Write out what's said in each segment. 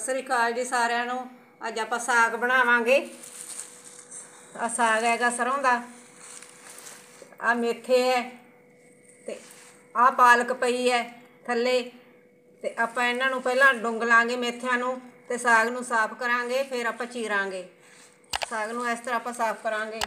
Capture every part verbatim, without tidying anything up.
ਸ੍ਰੀ ਅਕਾਲ ਜੀ ਸਾਰਿਆਂ ਨੂੰ। ਅੱਜ ਆਪਾਂ ਸਾਗ ਬਣਾਵਾਂਗੇ। ਆ ਸਾਗ ਹੈਗਾ ਸਰੋਂ ਦਾ, ਆ ਮੇਥੇ ਹੈ ਤੇ ਆ ਪਾਲਕ ਪਈ ਹੈ ਥੱਲੇ। ਤੇ ਆਪਾਂ ਇਹਨਾਂ ਨੂੰ ਪਹਿਲਾਂ ਡੁੰਗ ਲਾਂਗੇ ਮੇਥਿਆਂ ਨੂੰ ਤੇ ਸਾਗ ਨੂੰ ਸਾਫ਼ ਕਰਾਂਗੇ, ਫਿਰ ਆਪਾਂ ਚੀਰਾਂਗੇ। ਸਾਗ ਨੂੰ ਇਸ ਤਰ੍ਹਾਂ ਆਪਾਂ ਸਾਫ਼ ਕਰਾਂਗੇ।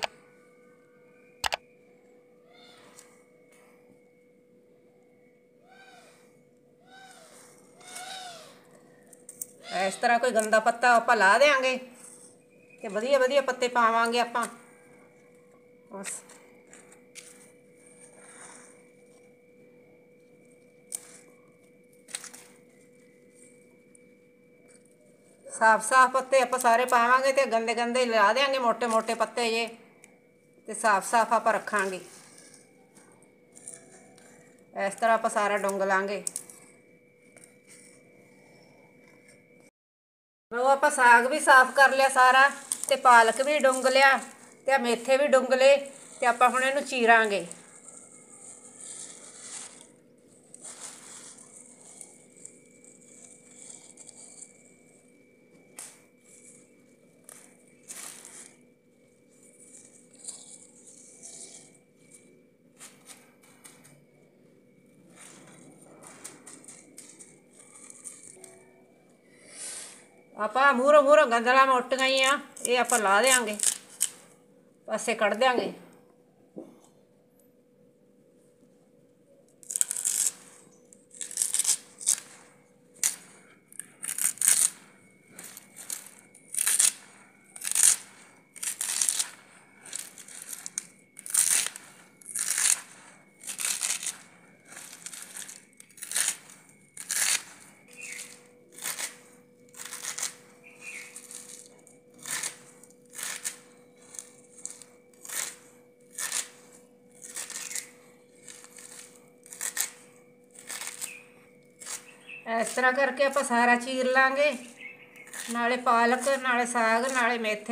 इस तरह कोई गंदा पत्ता आप ला देंगे तो वधिया वधिया पत्ते पावांगे आप बस। साफ साफ पत्ते आप सारे पावांगे तो गंदे गंदे ला देंगे, मोटे मोटे पत्ते ये तो साफ साफ आप रखांगे। इस तरह आप सारा डुंग लांगे। वो आप साग भी साफ कर लिया सारा ते पालक भी डुंग लिया ते मेथे भी डुंग ले ते आप हुण इहनूं चीरांगे। ਆਪਾਂ ਮੂਹਰੋਂ ਮੂਹਰੋਂ ਗੰਦਲਾਂ ਮੋਟੀਆਂ ਹੀ ਆ, ਇਹ ਆਪਾਂ ਲਾ ਦੇਾਂਗੇ, ਪਾਸੇ ਕੱਢ ਦਿਆਂਗੇ। इस तरह करके आप सारा चीर लांगे, नाले पालक नाले साग नाले मेथे।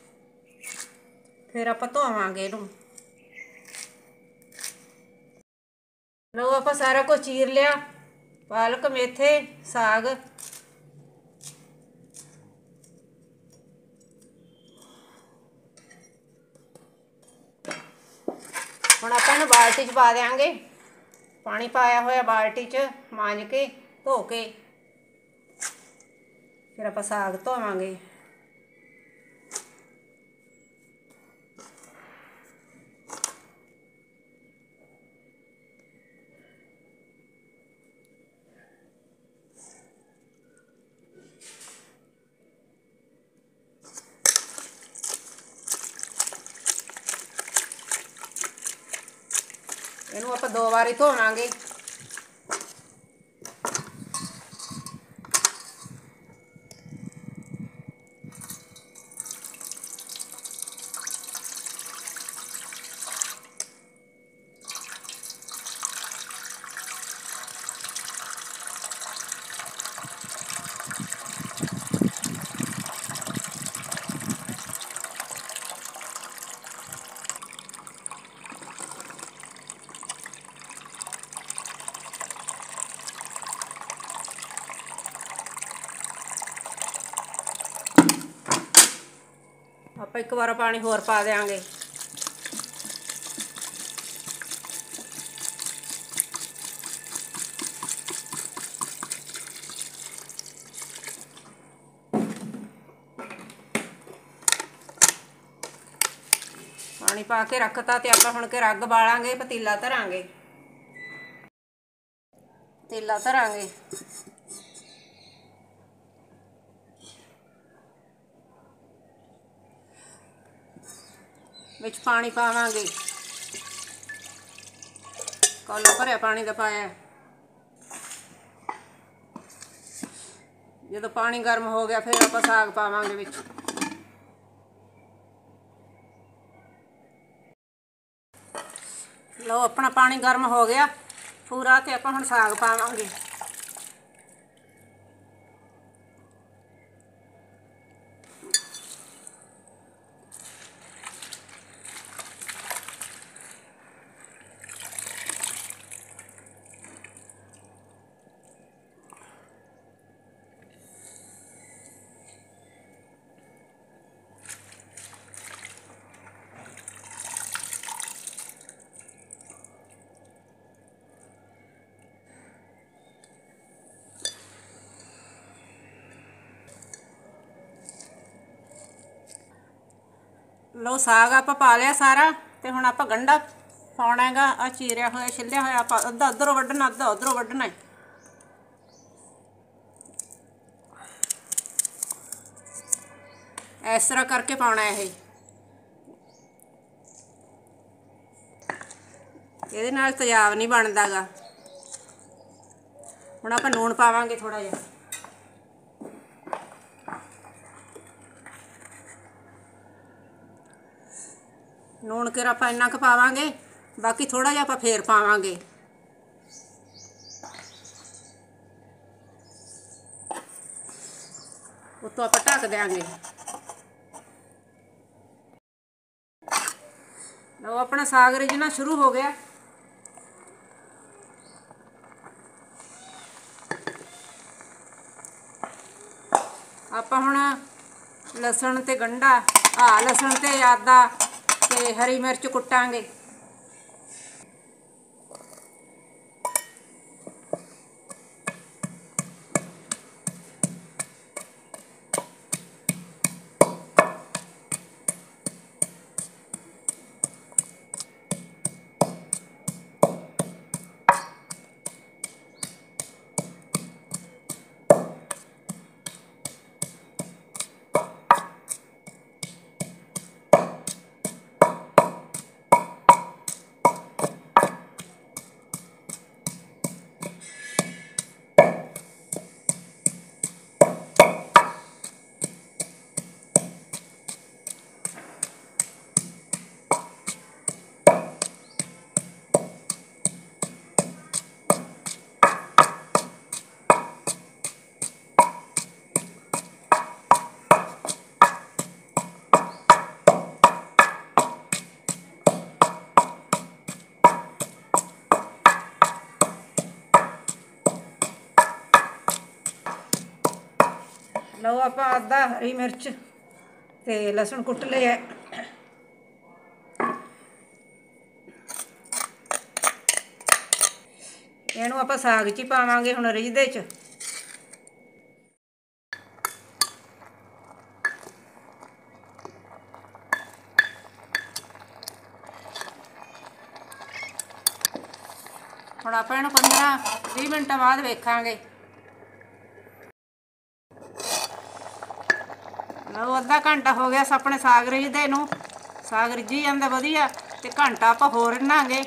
फिर आप धोवांगे इनू। लो आप सारा कुछ चीर लिया, पालक मेथे साग। हुण आपां इहनूं बाल्टी च पा देंगे। पानी पाया होया बाल्टी च, मांज के धो के फिर आप साग धोवांगे। इनू आप दो बारी धोवांगे। आप एक बार पानी होर पा देंगे। पानी पा के रखता तो आप हुण के रग बालांगे, पतीला धरांगे। पतीला धरांगे विच पानी पावांगे। कौला भरिया पानी का पाया। जदों पानी गर्म हो गया फिर आप साग पावांगे विच। लो अपना पानी गर्म हो गया पूरा तो आप हुण साग पावांगे। ਲਓ ਸਾਗ ਆਪਾਂ ਪਾ ਲਿਆ ਸਾਰਾ ਤੇ ਹੁਣ ਆਪਾਂ ਗੰਢਾ ਪਾਉਣਾ ਹੈਗਾ। ਆ ਚੀਰਿਆ ਹੋਇਆ ਛਿੱਲਿਆ ਹੋਇਆ ਆਪਾਂ ਅੱਧਾ ਉੱਧਰੋਂ ਵੱਢਣਾ ਅੱਧਾ ਉੱਧਰੋਂ ਵੱਢਣਾ। ਇਸ ਤਰ੍ਹਾਂ ਕਰਕੇ ਪਾਉਣਾ ਇਹ। ਇਹਦੇ ਨਾਲ ਤੇਜ਼ਾਬ ਨਹੀਂ ਬਣਦਾ ਗਾ। ਹੁਣ ਆਪਾਂ ਲੂਣ ਪਾਵਾਂਗੇ ਥੋੜਾ ਜਿਹਾ। ਲੂਣ ਕਰ ਆਪਾਂ ਇੰਨਾ ਕੁ ਪਾਵਾਂਗੇ, ਬਾਕੀ ਥੋੜਾ ਜਿਹਾ ਆਪਾਂ ਫੇਰ ਪਾਵਾਂਗੇ। ਉੱਤੋਂ ਆਪਾਂ ਢੱਕ ਦਿਆਂਗੇ। ਲਓ ਆਪਣਾ ਸਾਗ ਰਿਝਣਾ ਸ਼ੁਰੂ ਹੋ ਗਿਆ। ਆਪਾਂ ਹੁਣ ਲਸਣ ਤੇ ਗੰਢਾ ਆ ਲਸਣ ਤੇ ਆਦਾ ਤੇ ਹਰੀ ਮਿਰਚ ਕੁੱਟਾਂਗੇ। ਲਓ ਆਪਾਂ ਆਦਾ ਹਰੀ ਮਿਰਚ ਤੇ ਲਸਣ ਕੁੱਟ ਲਿਆ। ਇਹਨੂੰ ਆਪਾਂ ਸਾਗ 'ਚ ਹੀ ਪਾਵਾਂਗੇ ਹੁਣ ਰਿਝਦੇ 'ਚ। ਹੁਣ ਆਪਾਂ ਇਹਨੂੰ ਪੰਦਰਾਂ ਵੀਹ ਮਿੰਟਾਂ ਬਾਅਦ ਵੇਖਾਂਗੇ। ਲਓ ਅੱਧਾ ਘੰਟਾ ਹੋ ਗਿਆ ਆਪਣੇ ਸਾਗ ਰਿਝਦੇ ਨੂੰ। ਸਾਗ ਰਿਝੀ ਜਾਂਦਾ ਵਧੀਆ ਤੇ ਘੰਟਾ ਆਪਾਂ ਹੋਰ ਰਿੰਨਾਂਗੇ।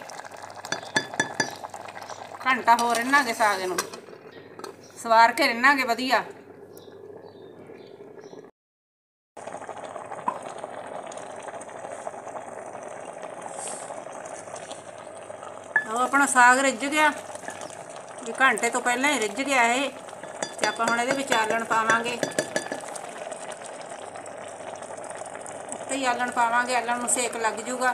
ਘੰਟਾ ਹੋਰ ਰਿੰਨਾਂਗੇ ਸਾਗ ਨੂੰ, ਸਵਾਰ ਕੇ ਰਿੰਨਾਂਗੇ ਵਧੀਆ। ਉਹ ਆਪਣਾ ਸਾਗ ਰਿੱਝ ਗਿਆ, ਵੀ ਘੰਟੇ ਤੋਂ ਪਹਿਲਾਂ ਹੀ ਰਿੱਝ ਗਿਆ ਇਹ। ਤੇ ਆਪਾਂ ਹੁਣ ਇਹਦੇ ਵਿੱਚ ਆਲਣ ਪਾਵਾਂਗੇ। ਉੱਤੇ ਹੀ ਆਲਣ ਪਾਵਾਂਗੇ, ਆਲਣ ਨੂੰ ਸੇਕ ਲੱਗ ਜੂਗਾ।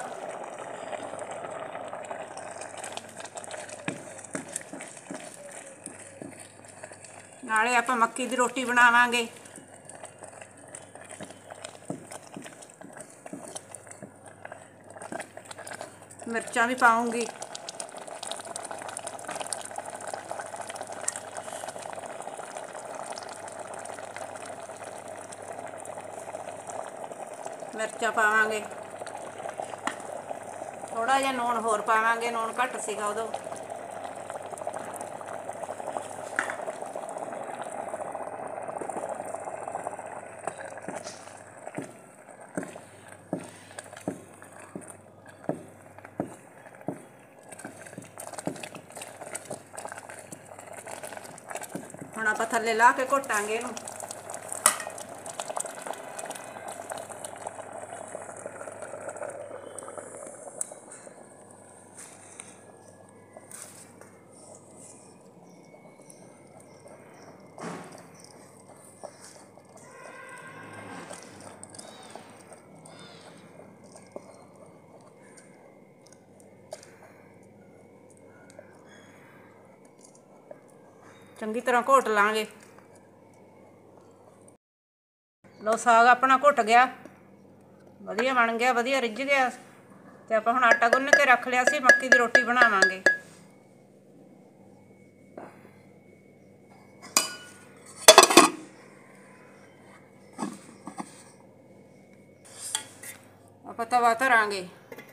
ਨਾਲੇ ਆਪਾਂ ਮੱਕੀ ਦੀ ਰੋਟੀ ਬਣਾਵਾਂਗੇ। ਮਿਰਚਾਂ ਵੀ ਪਾਉਂਗੀ। ਮਿਰਚਾਂ ਪਾਵਾਂਗੇ, ਥੋੜਾ ਜਿਹਾ ਲੂਣ ਹੋਰ ਪਾਵਾਂਗੇ, ਲੂਣ ਘੱਟ ਸੀਗਾ ਉਦੋਂ। ਹੁਣ ਆਪਾਂ ਥੱਲੇ ਲਾ ਕੇ ਘੋਟਾਂਗੇ ਇਹਨੂੰ। ਚੰਗੀ ਤਰ੍ਹਾਂ ਘੋਟ ਲਾਂਗੇ। ਲਓ ਸਾਗ ਆਪਣਾ ਘੁੱਟ ਗਿਆ, ਵਧੀਆ ਬਣ ਗਿਆ, ਵਧੀਆ ਰਿੱਝ ਗਿਆ। ਤੇ ਆਪਾਂ ਹੁਣ ਆਟਾ ਗੁੰਨ ਕੇ ਰੱਖ ਲਿਆ ਸੀ, ਮੱਕੀ ਦੀ ਰੋਟੀ ਬਣਾਵਾਂਗੇ। ਆਪਾਂ ਤਵਾ ਧਰਾਂਗੇ।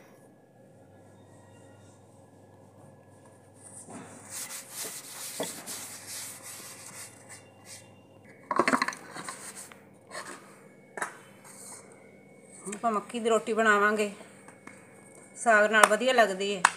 ਆਪਾਂ ਮੱਕੀ ਦੀ ਰੋਟੀ ਬਣਾਵਾਂਗੇ, ਸਾਗ ਨਾਲ ਵਧੀਆ ਲੱਗਦੀ ਹੈ।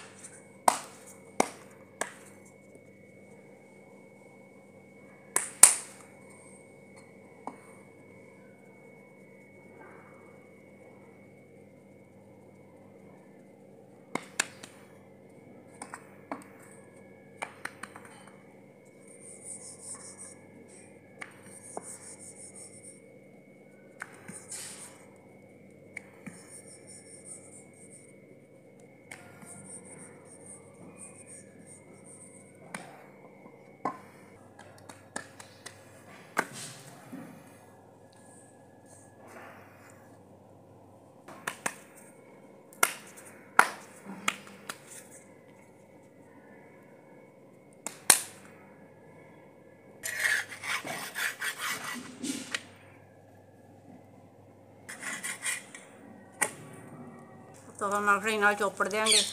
ਤਵਾ ਮੱਖਣੀ ਨਾਲ ਚੋਪੜ ਦਿਆਂਗੇ।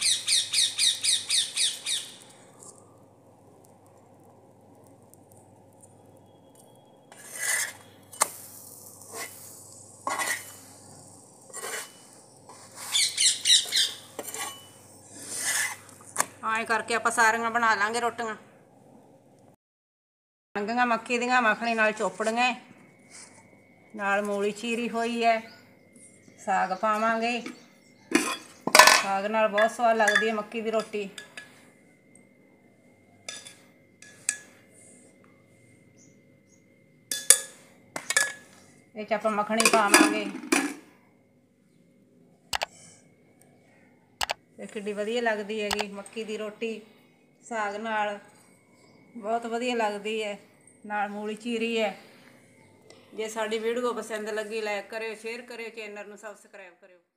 ਆਏ ਕਰਕੇ ਆਪਾਂ ਸਾਰੀਆਂ ਬਣਾ ਲਾਂਗੇ ਰੋਟੀਆਂ। ਅੰਗੀਆਂ ਮੱਕੀ ਦੀਆਂ ਮੱਖਣੀ ਨਾਲ ਚੋਪੜੀਆਂ, ਨਾਲ ਮੂਲੀ ਚੀਰੀ ਹੋਈ ਹੈ। ਸਾਗ ਪਾਵਾਂਗੇ, ਸਾਗ ਨਾਲ बहुत स्वाद लगती है मक्की की रोटी। ये आप मखनी पावांगे, किड्डी वधिया लगती हैगी मक्की की रोटी साग नाल, बहुत वधिया लगती है। नाल मूली चीरी है। जे साडी वीडियो पसंद लगी लाइक करियो, शेयर करियो, चैनल नूं सबसक्राइब करियो।